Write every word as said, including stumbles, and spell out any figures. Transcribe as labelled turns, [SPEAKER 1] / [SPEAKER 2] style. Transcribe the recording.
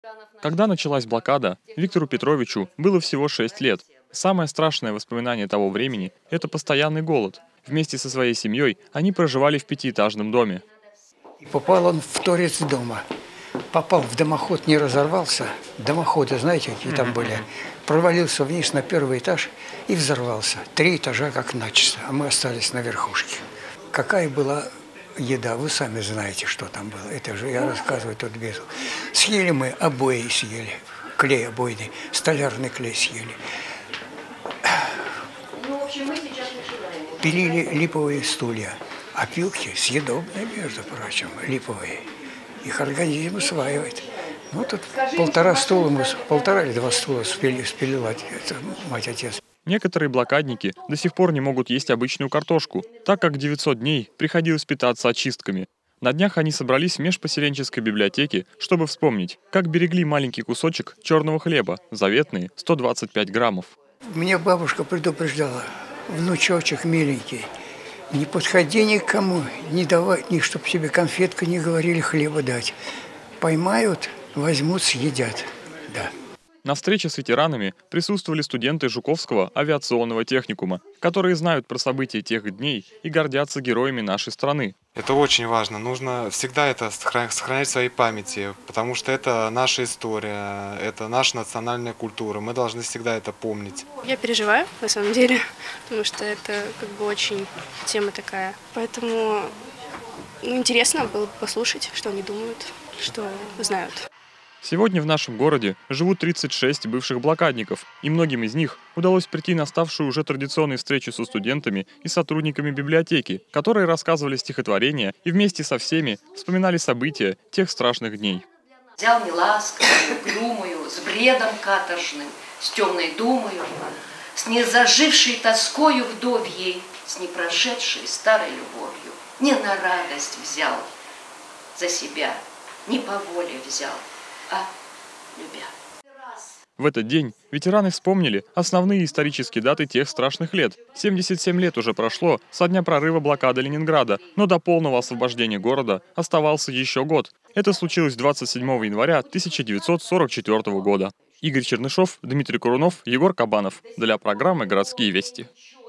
[SPEAKER 1] Когда началась блокада, Виктору Петровичу было всего шесть лет. Самое страшное воспоминание того времени – это постоянный голод. Вместе со своей семьей они проживали в пятиэтажном доме.
[SPEAKER 2] И попал он в торец дома. Попал в дымоход, не разорвался. Дымоходы, знаете, какие там были? Провалился вниз на первый этаж и взорвался. Три этажа как начисто, а мы остались на верхушке. Какая была еда, вы сами знаете, что там было. Это же я рассказываю тут без. Съели мы, обои съели, клей обойный, столярный клей съели. Пилили липовые стулья, опилки съедобные, между прочим, липовые. Их организм усваивает. Ну, тут полтора стула, мы, полтора или два стула спили, спилила мать-отец.
[SPEAKER 1] Некоторые блокадники до сих пор не могут есть обычную картошку, так как девятьсот дней приходилось питаться очистками. На днях они собрались в межпоселенческой библиотеке, чтобы вспомнить, как берегли маленький кусочек черного хлеба, заветные сто двадцать пять граммов.
[SPEAKER 2] Мне бабушка предупреждала: внучочек миленький, не подходи никому, не давай, ни чтоб себе конфетку не говорили, хлеба дать. Поймают, возьмут, съедят. Да.
[SPEAKER 1] На встрече с ветеранами присутствовали студенты Жуковского авиационного техникума, которые знают про события тех дней и гордятся героями нашей страны.
[SPEAKER 3] Это очень важно. Нужно всегда это сохранять в своей памяти, потому что это наша история, это наша национальная культура. Мы должны всегда это помнить.
[SPEAKER 4] Я переживаю, на самом деле, потому что это как бы очень тема такая. Поэтому ну, интересно было бы послушать, что они думают, что знают.
[SPEAKER 1] Сегодня в нашем городе живут тридцать шесть бывших блокадников, и многим из них удалось прийти на ставшую уже традиционной встречу со студентами и сотрудниками библиотеки, которые рассказывали стихотворения и вместе со всеми вспоминали события тех страшных дней.
[SPEAKER 5] Взял неласковую, угрюмую, с бредом каторжным, с темной думою, с незажившей тоскою вдовьей, с непрошедшей старой любовью. Не на радость взял за себя, не по воле взял, а любя.
[SPEAKER 1] В этот день ветераны вспомнили основные исторические даты тех страшных лет. семьдесят семь лет уже прошло со дня прорыва блокады Ленинграда, но до полного освобождения города оставался еще год. Это случилось двадцать седьмого января тысяча девятьсот сорок четвёртого года. Игорь Чернышов, Дмитрий Курунов, Егор Кабанов. Для программы «Городские вести».